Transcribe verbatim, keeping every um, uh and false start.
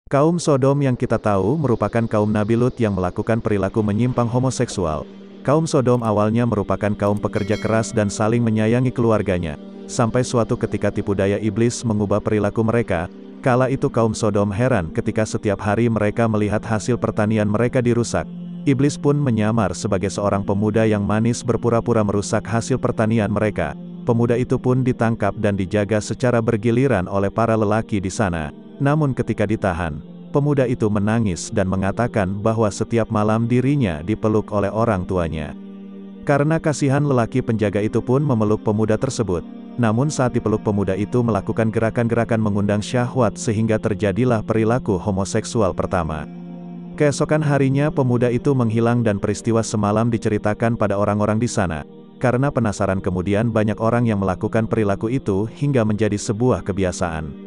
Kaum Sodom yang kita tahu merupakan kaum Nabi Lut yang melakukan perilaku menyimpang homoseksual. Kaum Sodom awalnya merupakan kaum pekerja keras dan saling menyayangi keluarganya. Sampai suatu ketika tipu daya iblis mengubah perilaku mereka. Kala itu kaum Sodom heran ketika setiap hari mereka melihat hasil pertanian mereka dirusak. Iblis pun menyamar sebagai seorang pemuda yang manis berpura-pura merusak hasil pertanian mereka. Pemuda itu pun ditangkap dan dijaga secara bergiliran oleh para lelaki di sana. Namun ketika ditahan, pemuda itu menangis dan mengatakan bahwa setiap malam dirinya dipeluk oleh orang tuanya. Karena kasihan, lelaki penjaga itu pun memeluk pemuda tersebut. Namun saat dipeluk, pemuda itu melakukan gerakan-gerakan mengundang syahwat sehingga terjadilah perilaku homoseksual pertama. Keesokan harinya pemuda itu menghilang dan peristiwa semalam diceritakan pada orang-orang di sana. Karena penasaran, kemudian banyak orang yang melakukan perilaku itu hingga menjadi sebuah kebiasaan.